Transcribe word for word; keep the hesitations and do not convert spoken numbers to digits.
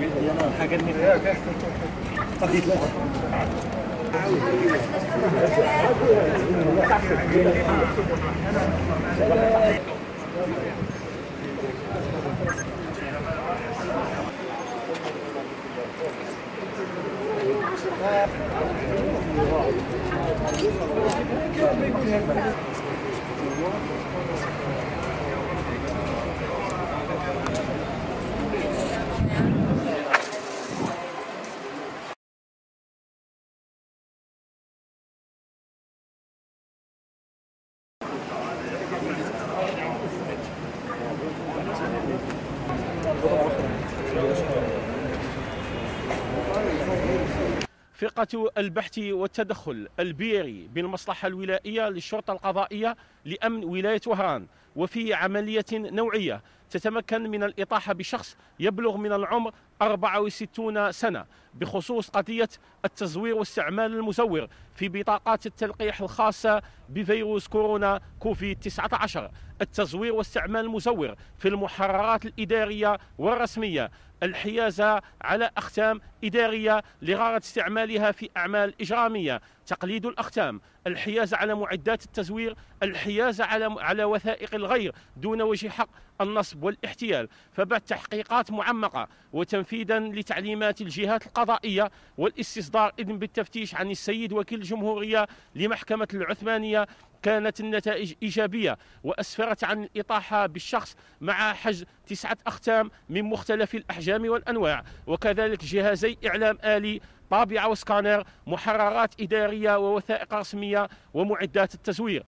فرقة البحث والتدخل البيري بالمصلحة الولائية للشرطة القضائية لأمن ولاية وهران، وفي عملية نوعية تتمكن من الإطاحة بشخص يبلغ من العمر أربعة وستين سنة بخصوص قضية التزوير واستعمال المزور في بطاقات التلقيح الخاصة بفيروس كورونا كوفيد تسعة عشر، التزوير واستعمال المزور في المحررات الإدارية والرسمية، الحيازة على أختام إدارية لغرض استعمالها في أعمال إجرامية، تقليد الأختام، الحيازة على معدات التزوير، الحيازة على على وثائق الغير دون وجه حق، النصب والاحتيال. فبعد تحقيقات معمقة وتنفيذا لتعليمات الجهات القضائية والاستصدار إذن بالتفتيش عن السيد وكيل الجمهورية لمحكمة العثمانية، كانت النتائج إيجابية وأسفرت عن الإطاحة بالشخص مع حجز تسعة أختام من مختلف الأحجام والأنواع، وكذلك جهازي إعلام آلي، طابعة وسكانر، محررات إدارية ووثائق رسمية ومعدات التزوير.